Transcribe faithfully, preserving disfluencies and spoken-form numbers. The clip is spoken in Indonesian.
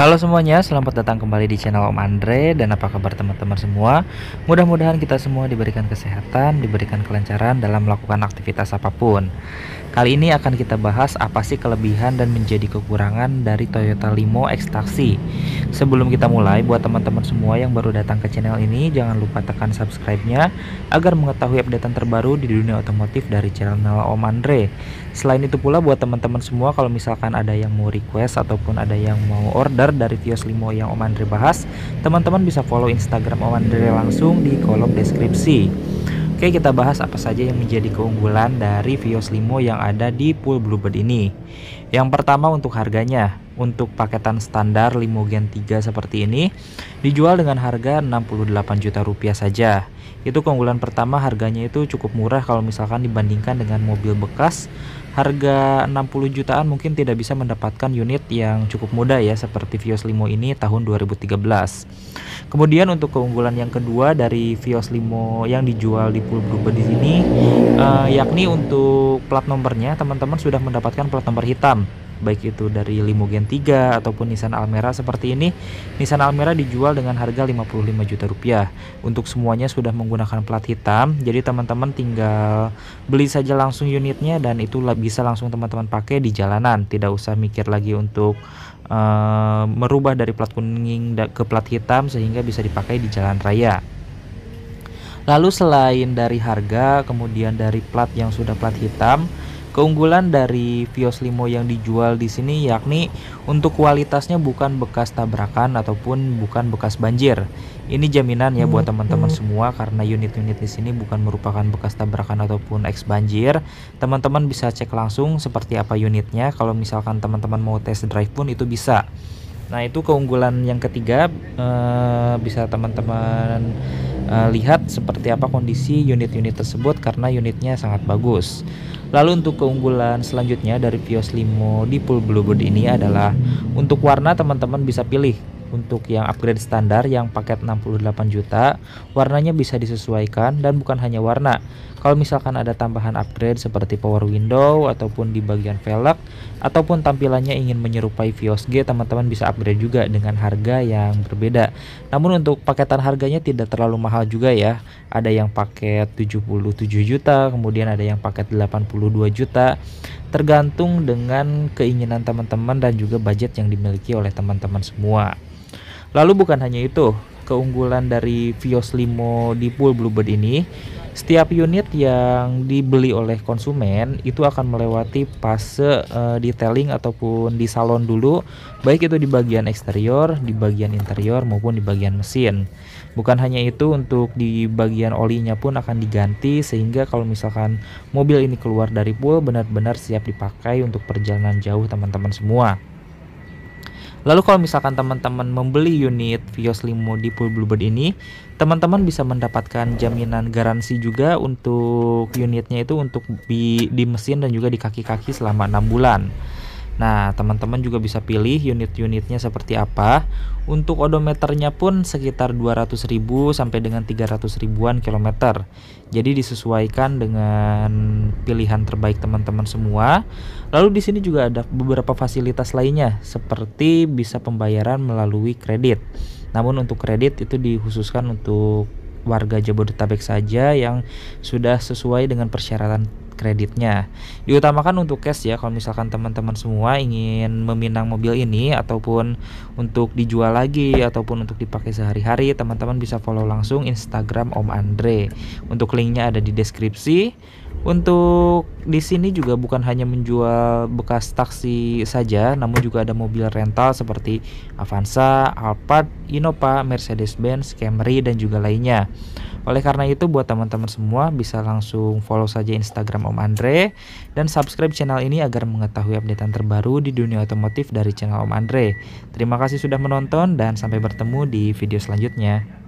Halo semuanya, selamat datang kembali di channel Om Andre. Dan apa kabar teman-teman semua? Mudah-mudahan kita semua diberikan kesehatan, diberikan kelancaran dalam melakukan aktivitas apapun. Kali ini akan kita bahas apa sih kelebihan dan menjadi kekurangan dari Toyota Limo X-Taxi. Sebelum kita mulai, buat teman-teman semua yang baru datang ke channel ini, jangan lupa tekan subscribe-nya agar mengetahui updatean terbaru di dunia otomotif dari channel Om Andre. Selain itu pula, buat teman-teman semua, kalau misalkan ada yang mau request ataupun ada yang mau order dari Vios Limo yang Om Andre bahas, teman-teman bisa follow Instagram Om Andre langsung di kolom deskripsi. Oke, kita bahas apa saja yang menjadi keunggulan dari Vios Limo yang ada di Pool Bluebird ini. Yang pertama, untuk harganya. Untuk paketan standar Limo Gen tiga seperti ini dijual dengan harga enam puluh delapan juta rupiah saja. Itu keunggulan pertama, harganya itu cukup murah kalau misalkan dibandingkan dengan mobil bekas. Harga enam puluh jutaan mungkin tidak bisa mendapatkan unit yang cukup muda ya, seperti Vios Limo ini tahun dua ribu tiga belas. Kemudian untuk keunggulan yang kedua dari Vios Limo yang dijual di Pool Bluebird di sini, uh, yakni untuk plat nomornya, teman-teman sudah mendapatkan plat nomor hitam, baik itu dari Limo Gen tiga ataupun Nissan Almera seperti ini. Nissan Almera dijual dengan harga lima puluh lima juta rupiah. Untuk semuanya sudah menggunakan plat hitam, jadi teman-teman tinggal beli saja langsung unitnya dan itu bisa langsung teman-teman pakai di jalanan, tidak usah mikir lagi untuk uh, merubah dari plat kuning ke plat hitam sehingga bisa dipakai di jalan raya. Lalu selain dari harga, kemudian dari plat yang sudah plat hitam, keunggulan dari Vios Limo yang dijual di sini yakni untuk kualitasnya bukan bekas tabrakan ataupun bukan bekas banjir. Ini jaminan ya buat teman-teman semua, karena unit-unit di sini bukan merupakan bekas tabrakan ataupun ex banjir. Teman-teman bisa cek langsung seperti apa unitnya. Kalau misalkan teman-teman mau test drive pun itu bisa. Nah, itu keunggulan yang ketiga, eh, bisa teman-teman eh, lihat seperti apa kondisi unit-unit tersebut karena unitnya sangat bagus. Lalu untuk keunggulan selanjutnya dari Vios Limo di Pool Bluebird ini adalah untuk warna, teman-teman bisa pilih. Untuk yang upgrade standar yang paket enam puluh delapan juta, warnanya bisa disesuaikan dan bukan hanya warna. Kalau misalkan ada tambahan upgrade seperti power window ataupun di bagian velg ataupun tampilannya ingin menyerupai Vios G, teman-teman bisa upgrade juga dengan harga yang berbeda. Namun untuk paketan harganya tidak terlalu mahal juga ya. Ada yang paket tujuh puluh tujuh juta, kemudian ada yang paket delapan puluh dua juta. Tergantung dengan keinginan teman-teman dan juga budget yang dimiliki oleh teman-teman semua. Lalu bukan hanya itu, keunggulan dari Vios Limo di Pool Bluebird ini, setiap unit yang dibeli oleh konsumen itu akan melewati fase uh, detailing ataupun di salon dulu, baik itu di bagian eksterior, di bagian interior maupun di bagian mesin. Bukan hanya itu, untuk di bagian olinya pun akan diganti sehingga kalau misalkan mobil ini keluar dari pool benar-benar siap dipakai untuk perjalanan jauh teman-teman semua. Lalu kalau misalkan teman-teman membeli unit Vios Limo di Pool Bluebird ini, teman-teman bisa mendapatkan jaminan garansi juga untuk unitnya itu untuk di, di mesin dan juga di kaki-kaki selama enam bulan. Nah, teman-teman juga bisa pilih unit-unitnya seperti apa. Untuk odometernya pun sekitar dua ratus ribu sampai dengan tiga ratus ribuan kilometer. Jadi disesuaikan dengan pilihan terbaik teman-teman semua. Lalu di sini juga ada beberapa fasilitas lainnya seperti bisa pembayaran melalui kredit. Namun untuk kredit itu dikhususkan untuk warga Jabodetabek saja yang sudah sesuai dengan persyaratan kreditnya. Diutamakan untuk cash ya, kalau misalkan teman-teman semua ingin meminang mobil ini ataupun untuk dijual lagi ataupun untuk dipakai sehari-hari, teman-teman bisa follow langsung Instagram Om Andre. Untuk linknya ada di deskripsi. Untuk di sini juga bukan hanya menjual bekas taksi saja, namun juga ada mobil rental seperti Avanza, Alphard, Innova, Mercedes-Benz, Camry dan juga lainnya. Oleh karena itu, buat teman-teman semua bisa langsung follow saja Instagram Om Andre dan subscribe channel ini agar mengetahui updatean terbaru di dunia otomotif dari channel Om Andre. Terima kasih sudah menonton dan sampai bertemu di video selanjutnya.